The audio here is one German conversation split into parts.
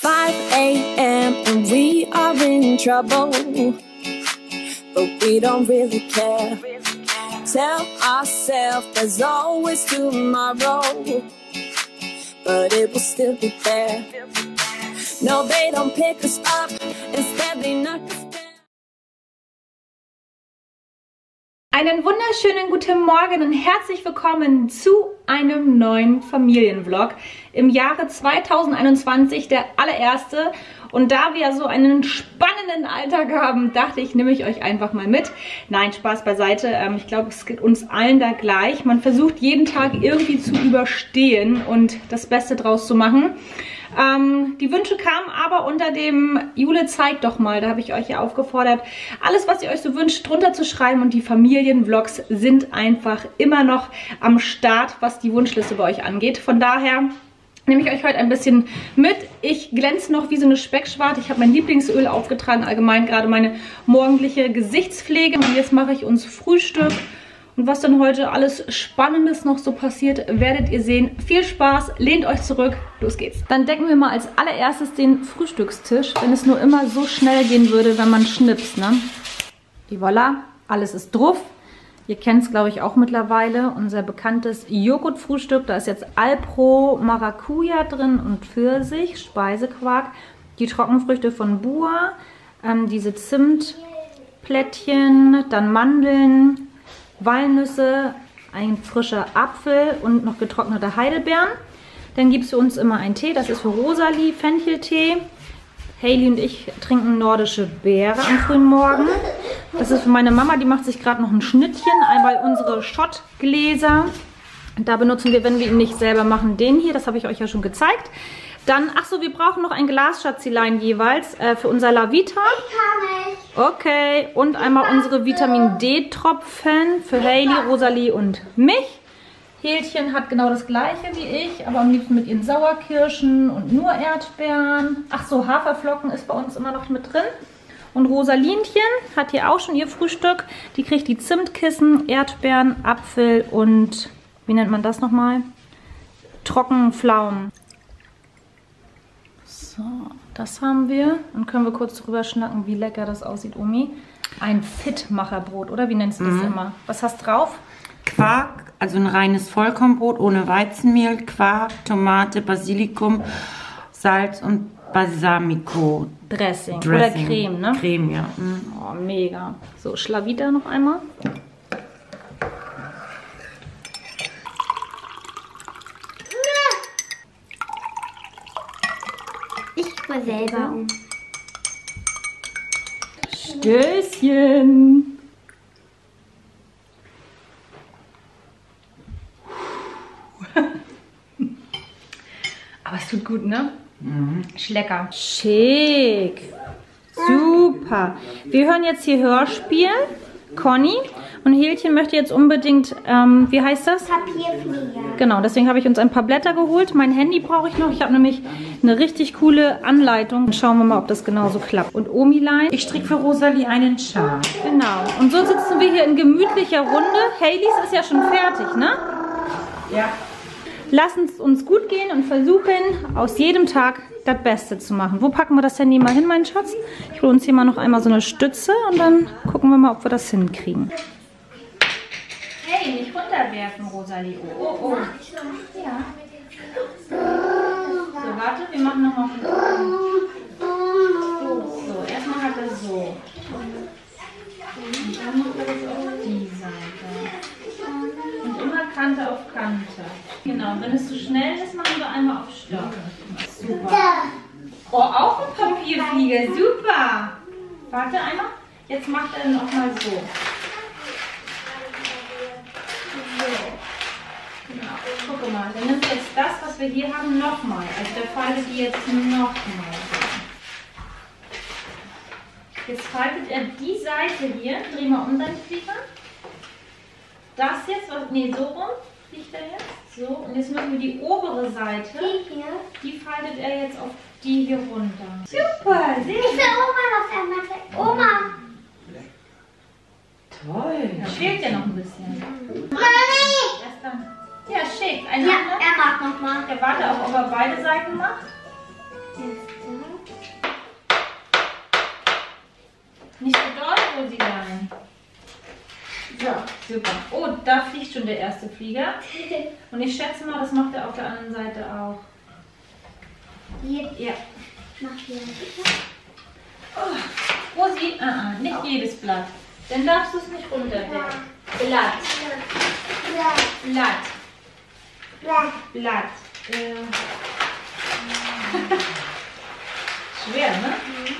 5 a.m. and we are in trouble, but we don't really care. Tell ourselves there's always tomorrow, but it will still be there. No, they don't pick us up, instead they knock us down. Einen wunderschönen guten Morgen und herzlich willkommen zu einem neuen Familienvlog im Jahre 2021, der allererste. Und da wir so einen spannenden Alltag haben, dachte ich, nehme ich euch einfach mal mit. Nein, Spaß beiseite. Ich glaube, es geht uns allen da gleich. Man versucht jeden Tag irgendwie zu überstehen und das Beste draus zu machen. Die Wünsche kamen aber unter dem Jule zeigt doch mal, da habe ich euch ja aufgefordert, alles was ihr euch so wünscht drunter zu schreiben, und die Familienvlogs sind einfach immer noch am Start, was die Wunschliste bei euch angeht. Von daher nehme ich euch heute ein bisschen mit. Ich glänze noch wie so eine Speckschwarte. Ich habe mein Lieblingsöl aufgetragen, allgemein gerade meine morgendliche Gesichtspflege. Und jetzt mache ich uns Frühstück. Und was dann heute alles Spannendes noch so passiert, werdet ihr sehen. Viel Spaß, lehnt euch zurück, los geht's. Dann decken wir mal als allererstes den Frühstückstisch, wenn es nur immer so schnell gehen würde, wenn man schnipst, ne? Et voilà, alles ist drauf. Ihr kennt es, glaube ich, auch mittlerweile. Unser bekanntes Joghurtfrühstück. Da ist jetzt Alpro Maracuja drin und Pfirsich, Speisequark. Die Trockenfrüchte von Bua, diese Zimtplättchen, dann Mandeln, Walnüsse, ein frischer Apfel und noch getrocknete Heidelbeeren. Dann gibt es für uns immer einen Tee, das ist für Rosalie, Fencheltee. Hailey und ich trinken nordische Beere am frühen Morgen. Das ist für meine Mama, die macht sich gerade noch ein Schnittchen. Einmal unsere Schottgläser. Da benutzen wir, wenn wir ihn nicht selber machen, den hier. Das habe ich euch ja schon gezeigt. Dann, ach so, wir brauchen noch ein Glas Schatzelein jeweils für unser Lavita. Ich kann nicht. Okay, und einmal unsere Vitamin D-Tropfen für Hailey, Rosalie und mich. Hählchen hat genau das gleiche wie ich, aber am liebsten mit ihren Sauerkirschen und nur Erdbeeren. Ach so, Haferflocken ist bei uns immer noch mit drin. Und Rosalinchen hat hier auch schon ihr Frühstück. Die kriegt die Zimtkissen, Erdbeeren, Apfel und, wie nennt man das nochmal? Trockenpflaumen. So, das haben wir. Dann können wir kurz drüber schnacken, wie lecker das aussieht, Omi. Ein Fitmacherbrot, oder? Wie nennst du das immer? Was hast du drauf? Quark, also ein reines Vollkornbrot ohne Weizenmehl, Quark, Tomate, Basilikum, Salz und Balsamico. Dressing. Oder Creme, ne? Creme, ja. Oh, mega. So, Schlavita noch einmal. Ich rühre selber um. Stößchen. Aber es tut gut, ne? Schlecker. Schick. Super. Wir hören jetzt hier Hörspiel. Conny. Und Hählchen möchte jetzt unbedingt, wie heißt das? Papierflieger. Genau, deswegen habe ich uns ein paar Blätter geholt. Mein Handy brauche ich noch. Ich habe nämlich eine richtig coole Anleitung. Und schauen wir mal, ob das genauso klappt. Und Omilein. Ich stricke für Rosalie einen Schal. Genau. Und so sitzen wir hier in gemütlicher Runde. Haileys ist ja schon fertig, ne? Ja. Lassen es uns gut gehen und versuchen, aus jedem Tag das Beste zu machen. Wo packen wir das Handy mal hin, mein Schatz? Ich hole uns hier mal noch einmal so eine Stütze und dann gucken wir mal, ob wir das hinkriegen. Hey, nicht runterwerfen, Rosalie. Oh, oh, oh. Ja. So, warte, wir machen nochmal. So, erstmal hat er so. Und dann macht er das auf die Seite. Und immer Kante auf Kante. Genau, wenn es zu schnell ist, machen wir einmal auf Stopp. Super. Oh, auch ein Papierflieger. Super. Warte einmal. Jetzt macht er noch mal so. Genau, guck mal. Dann nimmt jetzt das, was wir hier haben, nochmal. Also der faltet die jetzt nochmal. Jetzt faltet er die Seite hier. Dreh mal um deinen Flieger. Das jetzt, nee, so rum fliegt er jetzt. So, und jetzt müssen wir die obere Seite, die faltet er jetzt auf die hier runter. Super, sehr Ich will Oma was machen. Oma! Toll. Da fehlt ja noch ein bisschen. Mami! Erst dann. Ja, schick. Ein Ja, anderer. er macht nochmal. Der warte auch, ob er beide Seiten macht. Super. Oh, da fliegt schon der erste Flieger. Und ich schätze mal, das macht er auf der anderen Seite auch. Ja. Mach hier. Oh, Rosi, nicht jedes Blatt. Dann darfst du es nicht runterwerfen. Blatt. Blatt. Schwer, ne?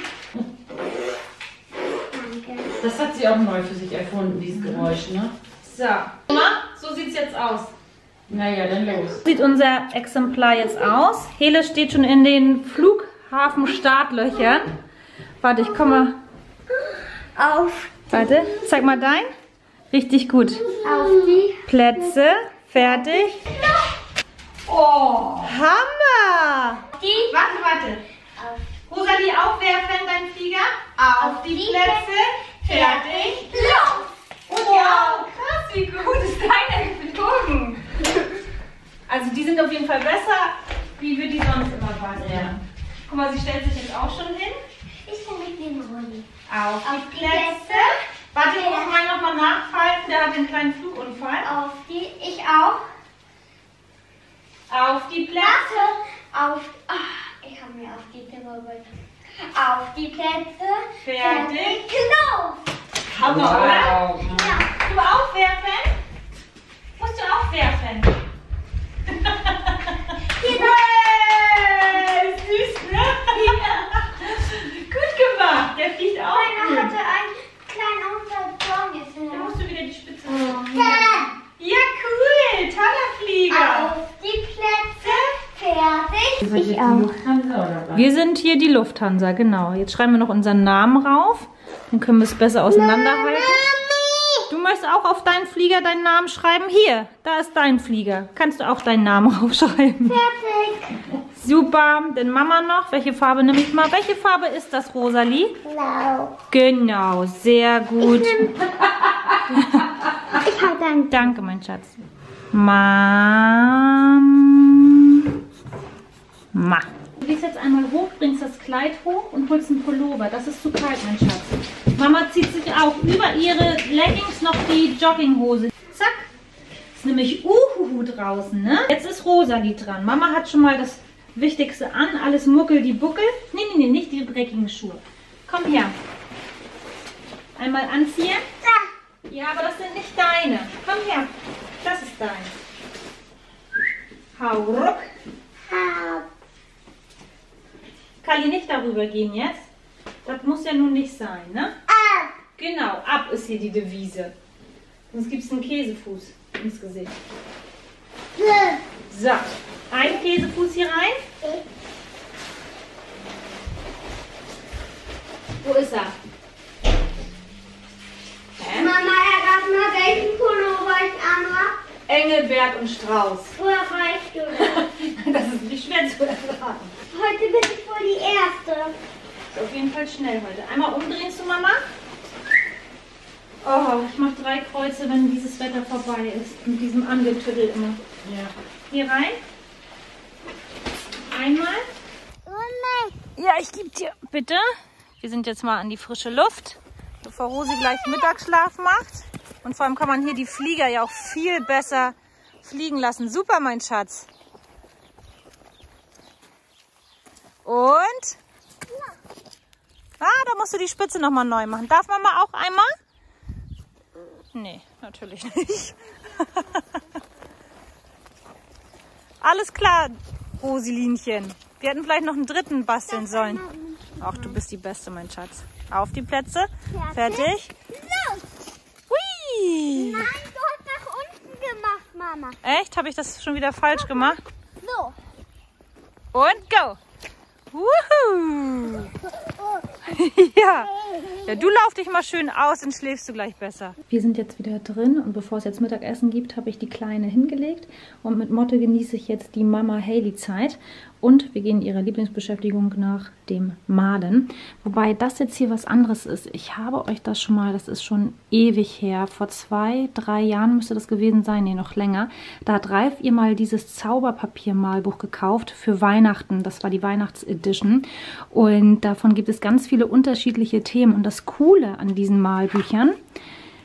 Danke. Das hat sie auch neu für sich erfunden, dieses Geräusch, ne? So. Mama, so sieht's jetzt aus. Naja, dann los. Sieht unser Exemplar jetzt aus. Hele steht schon in den Flughafen-Startlöchern. Warte, ich komme. Auf. Warte, zeig mal dein. Richtig gut. Auf die. Plätze. Fertig. Oh, Hammer! Die. Warte. Auf. Rosalie, aufwerfen, dein Flieger. Auf die Plätze. Fertig. Los. Wow, krass, wie gut ist deine geflogen? Also die sind auf jeden Fall besser, wie wir die sonst immer waren. Ja. Guck mal, sie stellt sich jetzt auch schon hin. Ich kann mit dem Rolli. Auf die Plätze. Warte, ich muss mal nochmal nachfalten, der hat einen kleinen Flugunfall. Auf die. Ich auch. Auf die Plätze. Auf. Ich habe mir auf die Tippe. Auf die Plätze. Fertig. Los. Hammer, oder? Ja. Du aufwerfen? Musst du aufwerfen? Hey, süß, ne? Gut gemacht, der fliegt auch Meiner gut. hatte einen kleinen Unterton jetzt. Dann musst du wieder die Spitze machen. Ja, cool, toller Flieger. Auf die Plätze. Fertig. Ich auch. Wir sind hier die Lufthansa, genau. Jetzt schreiben wir noch unseren Namen rauf. Dann können wir es besser auseinanderhalten. Du möchtest auch auf deinen Flieger deinen Namen schreiben? Hier, da ist dein Flieger. Kannst du auch deinen Namen raufschreiben? Fertig. Super. Dann Mama noch. Welche Farbe nehme ich mal? Welche Farbe ist das, Rosalie? Blau. Genau, sehr gut. Ich habe dann. Danke, mein Schatz. Ma. Du gehst jetzt einmal hoch, bringst das Kleid hoch und holst einen Pullover. Das ist zu kalt, mein Schatz. Mama zieht sich auch über ihre Leggings noch die Jogginghose. Zack. Ist nämlich draußen, ne? Jetzt ist Rosalie dran. Mama hat schon mal das Wichtigste an. Alles Muckel, die Buckel. Nee, nicht die dreckigen Schuhe. Komm her. Einmal anziehen. Ja, aber das sind nicht deine. Komm her. Das ist dein. Hau ruck. Kali, nicht darüber gehen jetzt. Das muss ja nun nicht sein, ne? Genau, ab ist hier die Devise. Sonst gibt es einen Käsefuß ins Gesicht. So, ein Käsefuß hier rein. Wo ist er? Mama, errat mal, welchen Pullover ich anhabe. Engelbert und Strauß. Woher weißt du das? Das ist nicht schwer zu erraten. Heute bin ich wohl die Erste. Ist auf jeden Fall schnell heute. Einmal umdrehen zu Mama. Oh, ich mache 3 Kreuze, wenn dieses Wetter vorbei ist. Mit diesem Angetüttel immer. Ja. Hier rein. Einmal. Ja, ich gebe dir. Bitte. Wir sind jetzt mal an die frische Luft, bevor Rosi gleich Mittagsschlaf macht. Und vor allem kann man hier die Flieger ja auch viel besser fliegen lassen. Super, mein Schatz. Und? Ah, da musst du die Spitze nochmal neu machen. Darf Mama auch einmal? Nee, natürlich nicht. Alles klar, Rosilinchen. Wir hätten vielleicht noch einen dritten basteln sollen. Ach, du bist die Beste, mein Schatz. Auf die Plätze. Fertig. Hui! Nein, du hast nach unten gemacht, Mama. Echt? Habe ich das schon wieder falsch gemacht? So. Und go! Wuhu! Ja. Ja, du lauf dich mal schön aus, dann schläfst du gleich besser. Wir sind jetzt wieder drin und bevor es jetzt Mittagessen gibt, habe ich die Kleine hingelegt. Und mit Motte genieße ich jetzt die Mama-Hailey-Zeit. Und wir gehen ihrer Lieblingsbeschäftigung nach dem Malen. Wobei das jetzt hier was anderes ist. Ich habe euch das schon mal, das ist schon ewig her. Vor 2, 3 Jahren müsste das gewesen sein, nee, noch länger. Da hat Ralf ihr mal dieses Zauberpapier-Malbuch gekauft für Weihnachten. Das war die Weihnachtsedition. Und davon gibt es ganz viele unterschiedliche Themen. Und das Coole an diesen Malbüchern,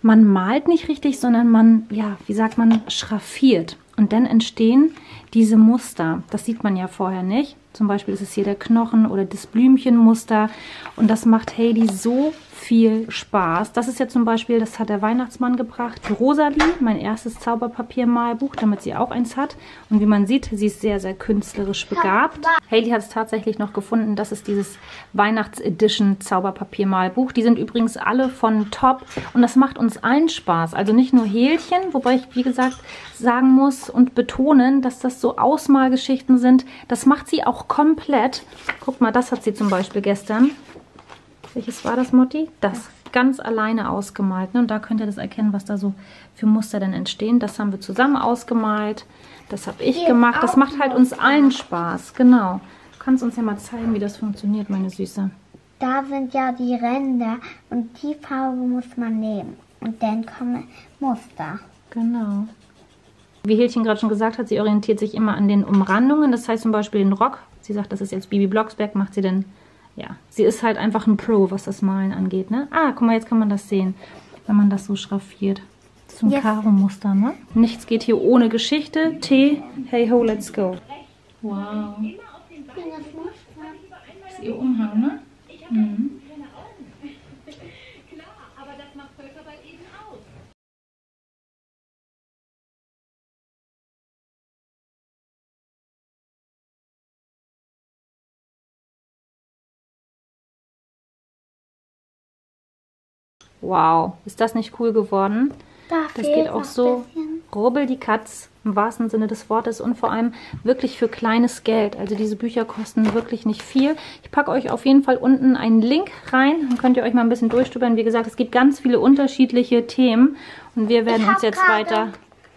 man malt nicht richtig, sondern man, ja, wie sagt man, schraffiert. Und dann entstehen diese Muster. Das sieht man ja vorher nicht. Zum Beispiel ist es hier der Knochen oder das Blümchenmuster. Und das macht Heidi so viel Spaß. Das ist ja zum Beispiel, das hat der Weihnachtsmann gebracht. Rosalie, mein erstes Zauberpapiermalbuch, damit sie auch eins hat. Und wie man sieht, sie ist sehr, sehr künstlerisch begabt. Heidi hat es tatsächlich noch gefunden. Das ist dieses Weihnachts-Edition Zauberpapiermalbuch. Die sind übrigens alle von Top. Und das macht uns allen Spaß. Also nicht nur Hählchen, wobei ich, wie gesagt, sagen muss und betonen, dass das so Ausmalgeschichten sind. Das macht sie auch komplett. Guck mal, das hat sie zum Beispiel gestern. Welches war das, Motti? Das. Ganz alleine ausgemalt. Ne? Und da könnt ihr das erkennen, was da so für Muster denn entstehen. Das haben wir zusammen ausgemalt. Das habe ich gemacht. Das macht halt uns allen Spaß. Genau. Du kannst uns ja mal zeigen, wie das funktioniert, meine Süße. Da sind ja die Ränder und die Farbe muss man nehmen. Und dann kommen Muster. Genau. Wie Hählchen gerade schon gesagt hat, sie orientiert sich immer an den Umrandungen. Das heißt zum Beispiel den Rock. Sie sagt, das ist jetzt Bibi Blocksberg, macht sie denn... Ja, sie ist halt einfach ein Pro, was das Malen angeht, ne? Ah, guck mal, jetzt kann man das sehen, wenn man das so schraffiert. Das ist so ein Karo-Muster, ne? Nichts geht hier ohne Geschichte. T, hey ho, let's go. Wow. Das ist ihr Umhang, ne? Mhm. Wow, ist das nicht cool geworden? Das geht auch so rubbel die Katz im wahrsten Sinne des Wortes und vor allem wirklich für kleines Geld. Also diese Bücher kosten wirklich nicht viel. Ich packe euch auf jeden Fall unten einen Link rein. Dann könnt ihr euch mal ein bisschen durchstöbern. Wie gesagt, es gibt ganz viele unterschiedliche Themen und wir werden uns jetzt weiter...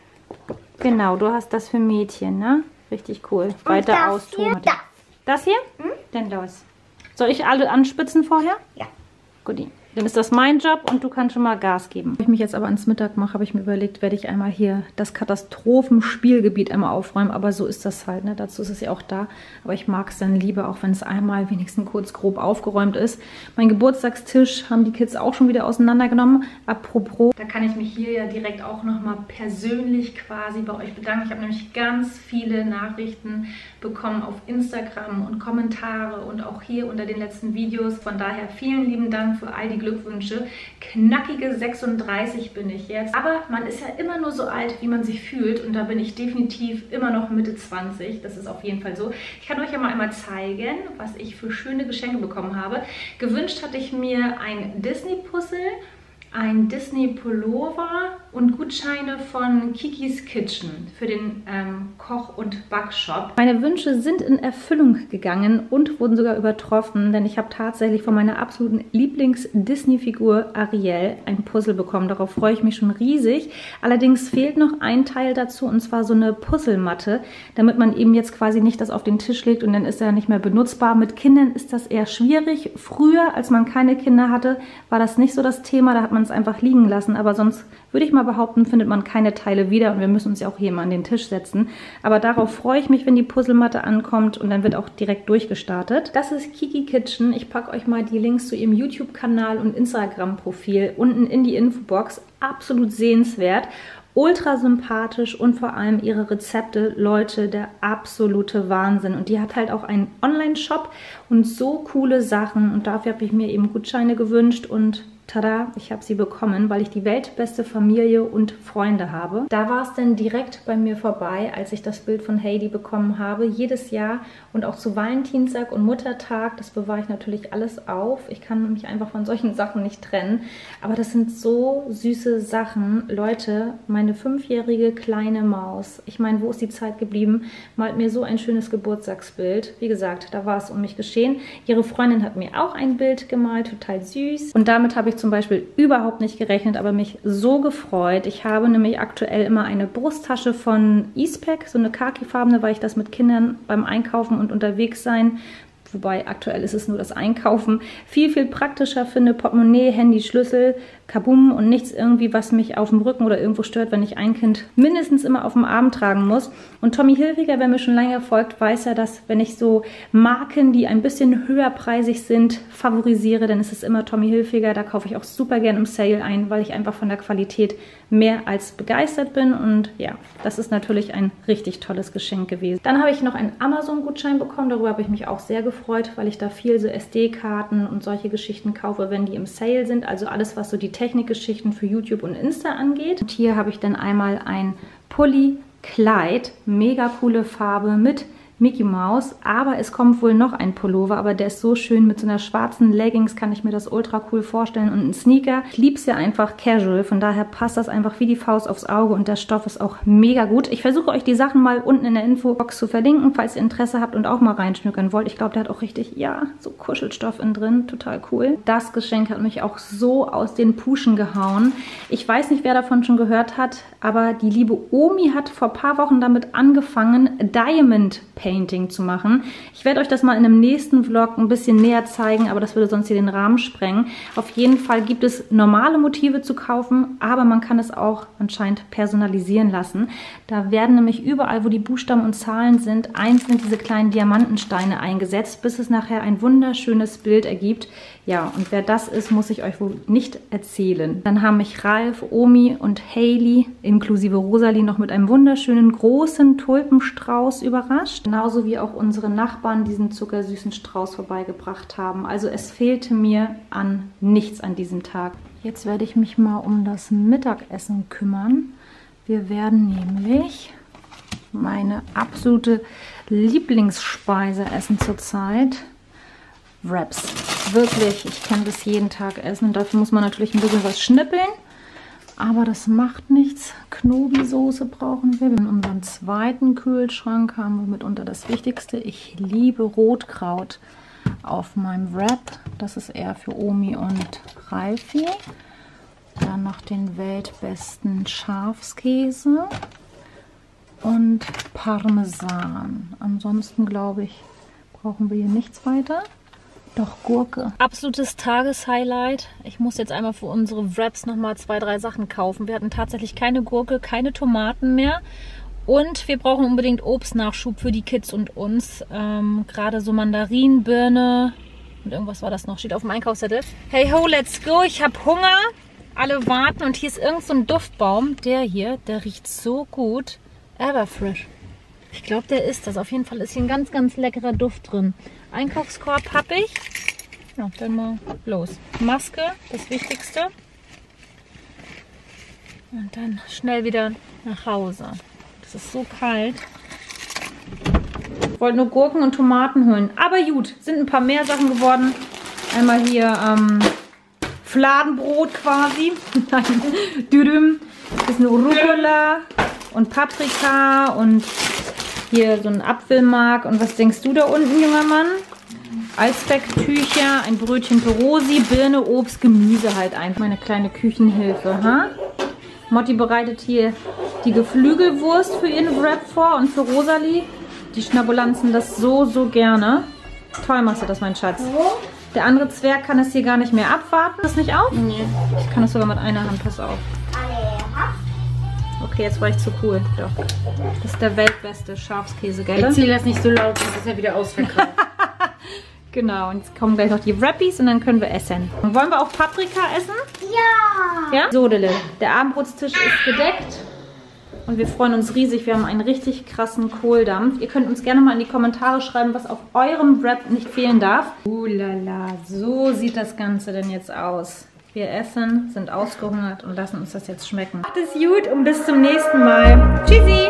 Genau, du hast das für Mädchen, ne? Richtig cool. Weiter austoben. Das hier? Dann los. Soll ich alle anspitzen vorher? Ja. Guti. Dann ist das mein Job und du kannst schon mal Gas geben. Wenn ich mich jetzt aber ans Mittag mache, habe ich mir überlegt, werde ich einmal hier das Katastrophenspielgebiet einmal aufräumen. Aber so ist das halt, ne? Dazu ist es ja auch da. Aber ich mag es dann lieber, auch wenn es einmal wenigstens kurz grob aufgeräumt ist. Mein Geburtstagstisch haben die Kids auch schon wieder auseinandergenommen. Apropos, da kann ich mich hier ja direkt auch nochmal persönlich quasi bei euch bedanken. Ich habe nämlich ganz viele Nachrichten bekommen auf Instagram und Kommentare und auch hier unter den letzten Videos. Von daher vielen lieben Dank für all die Glückwünsche. Knackige 36 bin ich jetzt. Aber man ist ja immer nur so alt, wie man sich fühlt. Und da bin ich definitiv immer noch Mitte 20. Das ist auf jeden Fall so. Ich kann euch ja mal einmal zeigen, was ich für schöne Geschenke bekommen habe. Gewünscht hatte ich mir ein Disney-Puzzle, ein Disney-Pullover und Gutscheine von Kikis Kitchen für den Koch- und Backshop. Meine Wünsche sind in Erfüllung gegangen und wurden sogar übertroffen, denn ich habe tatsächlich von meiner absoluten Lieblings-Disney-Figur Ariel ein Puzzle bekommen. Darauf freue ich mich schon riesig. Allerdings fehlt noch ein Teil dazu und zwar so eine Puzzlematte, damit man eben jetzt quasi nicht das auf den Tisch legt und dann ist er nicht mehr benutzbar. Mit Kindern ist das eher schwierig. Früher, als man keine Kinder hatte, war das nicht so das Thema. Da hat man es einfach liegen lassen, aber sonst würde ich mal behaupten, findet man keine Teile wieder und wir müssen uns ja auch hier mal an den Tisch setzen. Aber darauf freue ich mich, wenn die Puzzlematte ankommt und dann wird auch direkt durchgestartet. Das ist Kiki Kitchen. Ich packe euch mal die Links zu ihrem YouTube-Kanal und Instagram-Profil unten in die Infobox. Absolut sehenswert. Ultra sympathisch und vor allem ihre Rezepte, Leute, der absolute Wahnsinn. Und die hat halt auch einen Online-Shop und so coole Sachen. Und dafür habe ich mir eben Gutscheine gewünscht und tada, ich habe sie bekommen, weil ich die weltbeste Familie und Freunde habe. Da war es dann direkt bei mir vorbei, als ich das Bild von Heidi bekommen habe. Jedes Jahr und auch zu Valentinstag und Muttertag, das bewahre ich natürlich alles auf. Ich kann mich einfach von solchen Sachen nicht trennen. Aber das sind so süße Sachen. Leute, meine 5-jährige kleine Maus, ich meine, wo ist die Zeit geblieben, malt mir so ein schönes Geburtstagsbild. Wie gesagt, da war es um mich geschehen. Ihre Freundin hat mir auch ein Bild gemalt, total süß. Und damit habe ich zum Beispiel überhaupt nicht gerechnet, aber mich so gefreut. Ich habe nämlich aktuell immer eine Brusttasche von Eastpak, so eine khakifarbene, weil ich das mit Kindern beim Einkaufen und unterwegs sein Wobei aktuell ist es nur das Einkaufen. Viel, viel praktischer finde. Portemonnaie, Handy, Schlüssel, kabum und nichts irgendwie, was mich auf dem Rücken oder irgendwo stört, wenn ich ein Kind mindestens immer auf dem Arm tragen muss. Und Tommy Hilfiger, wer mir schon länger folgt, weiß ja, dass wenn ich so Marken, die ein bisschen höherpreisig sind, favorisiere, dann ist es immer Tommy Hilfiger. Da kaufe ich auch super gern im Sale ein, weil ich einfach von der Qualität mehr als begeistert bin. Und ja, das ist natürlich ein richtig tolles Geschenk gewesen. Dann habe ich noch einen Amazon-Gutschein bekommen. Darüber habe ich mich auch sehr gefreut, weil ich da viel so SD-Karten und solche Geschichten kaufe, wenn die im Sale sind. Also alles, was so die Technikgeschichten für YouTube und Insta angeht. Und hier habe ich dann einmal ein Pulli-Kleid, mega coole Farbe mit Mickey Mouse, aber es kommt wohl noch ein Pullover, aber der ist so schön mit so einer schwarzen Leggings, kann ich mir das ultra cool vorstellen und ein Sneaker. Ich liebe es ja einfach casual, von daher passt das einfach wie die Faust aufs Auge und der Stoff ist auch mega gut. Ich versuche euch die Sachen mal unten in der Infobox zu verlinken, falls ihr Interesse habt und auch mal reinschnückern wollt. Ich glaube, der hat auch richtig, ja, so Kuschelstoff innen drin, total cool. Das Geschenk hat mich auch so aus den Puschen gehauen. Ich weiß nicht, wer davon schon gehört hat, aber die liebe Omi hat vor ein paar Wochen damit angefangen, Diamond Painting zu machen. Ich werde euch das mal in einem nächsten Vlog ein bisschen näher zeigen, aber das würde sonst hier den Rahmen sprengen. Auf jeden Fall gibt es normale Motive zu kaufen, aber man kann es auch anscheinend personalisieren lassen. Da werden nämlich überall, wo die Buchstaben und Zahlen sind, einzeln diese kleinen Diamantensteine eingesetzt, bis es nachher ein wunderschönes Bild ergibt. Ja, und wer das ist, muss ich euch wohl nicht erzählen. Dann haben mich Ralf, Omi und Hailey inklusive Rosalie noch mit einem wunderschönen großen Tulpenstrauß überrascht. Genauso wie auch unsere Nachbarn diesen zuckersüßen Strauß vorbeigebracht haben. Also es fehlte mir an nichts an diesem Tag. Jetzt werde ich mich mal um das Mittagessen kümmern. Wir werden nämlich meine absolute Lieblingsspeise essen zurzeit. Wraps. Wirklich, ich kann das jeden Tag essen. Und dafür muss man natürlich ein bisschen was schnippeln. Aber das macht nichts. Knobi-Soße brauchen wir. In unserem zweiten Kühlschrank haben wir mitunter das Wichtigste. Ich liebe Rotkraut auf meinem Wrap. Das ist eher für Omi und Ralfi. Dann noch den weltbesten Schafskäse und Parmesan. Ansonsten glaube ich, brauchen wir hier nichts weiter. Doch, Gurke. Absolutes Tageshighlight. Ich muss jetzt einmal für unsere Wraps nochmal 2, 3 Sachen kaufen. Wir hatten tatsächlich keine Gurke, keine Tomaten mehr. Und wir brauchen unbedingt Obstnachschub für die Kids und uns. Gerade so Mandarinen, Birne und irgendwas war das noch. Steht auf dem Einkaufszettel. Hey ho, let's go. Ich habe Hunger. Alle warten. Und hier ist irgend so ein Duftbaum. Der hier, der riecht so gut. Everfresh. Ich glaube, der ist das. Auf jeden Fall ist hier ein ganz, ganz leckerer Duft drin. Einkaufskorb habe ich. Ja, dann mal los. Maske, das Wichtigste. Und dann schnell wieder nach Hause. Es ist so kalt. Ich wollte nur Gurken und Tomaten holen. Aber gut, sind ein paar mehr Sachen geworden. Einmal hier Fladenbrot quasi. Dürüm. Bisschen Rucola und Paprika und hier so ein Apfelmark. Und was denkst du da unten, junger Mann? Eisbecktücher, ein Brötchen für Rosi, Birne, Obst, Gemüse halt einfach. Meine kleine Küchenhilfe, ha? Motti bereitet hier die Geflügelwurst für ihren Wrap vor und für Rosalie. Die Schnabulanzen das so, so gerne. Toll machst du das, mein Schatz. Der andere Zwerg kann es hier gar nicht mehr abwarten. Das nicht auf? Nee. Ich kann es sogar mit einer Hand, pass auf. Okay, jetzt war ich zu cool. Doch. Das ist der weltbeste Schafskäse, gell? Erzähl das nicht so laut, sonst ist ja wieder ausverkauft. Genau, und jetzt kommen gleich noch die Wrappies und dann können wir essen. Und wollen wir auch Paprika essen? Ja! Ja? So, Lille, der Abendbrotstisch ist gedeckt. Und wir freuen uns riesig. Wir haben einen richtig krassen Kohldampf. Ihr könnt uns gerne mal in die Kommentare schreiben, was auf eurem Wrap nicht fehlen darf. Lala, so sieht das Ganze denn jetzt aus. Wir essen, sind ausgehungert und lassen uns das jetzt schmecken. Macht es gut und bis zum nächsten Mal. Tschüssi!